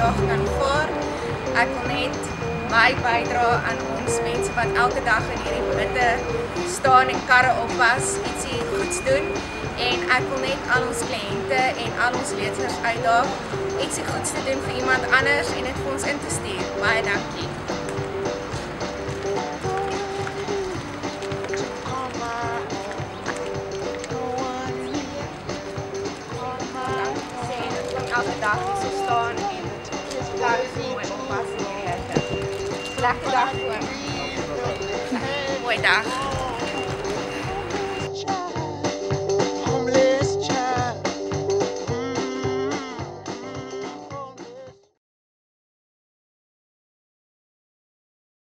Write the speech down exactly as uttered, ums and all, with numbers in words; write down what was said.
graag kan vaar. Ek wil net my bydra aan ons mense wat elke dag in hierdie hitte staan en karre oppas, ietsie goeds doen. En ek wil net al ons kliënte en al ons leerders uitdaag, ietsie goeds te doen vir iemand anders en dit vir ons in te stuur. Baie dankie. Elke dag hier so staan en karre so en oppas in hierdie hitte. Lekker dag voor. Mooi dag.